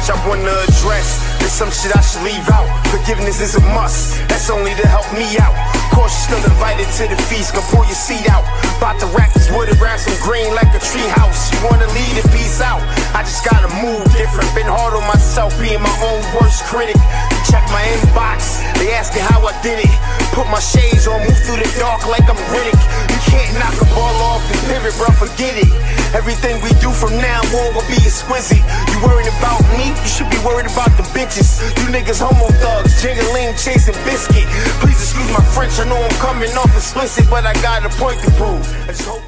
much I wanna address. There's some shit I should leave out. Forgiveness is a must, that's only to help me out. Of course you're still invited to the feast, come pull your seat out. About to wrap this wood around some green like a tree house. You wanna lead a piece out, I just gotta move different. Been hard on myself, being my own worst critic. You check my inbox, they asking how I did it. Put my shades on, move through the dark like I'm Riddick. You can't knock a ball off and pivot, bro, forget it. Everything we do from now on will be exquisite. You worried about me, you should be worried about the bitches. You niggas homo thugs, jingling, chasing biscuit. Please excuse my French, I know I'm coming off explicit, but I got a point to prove. I just hope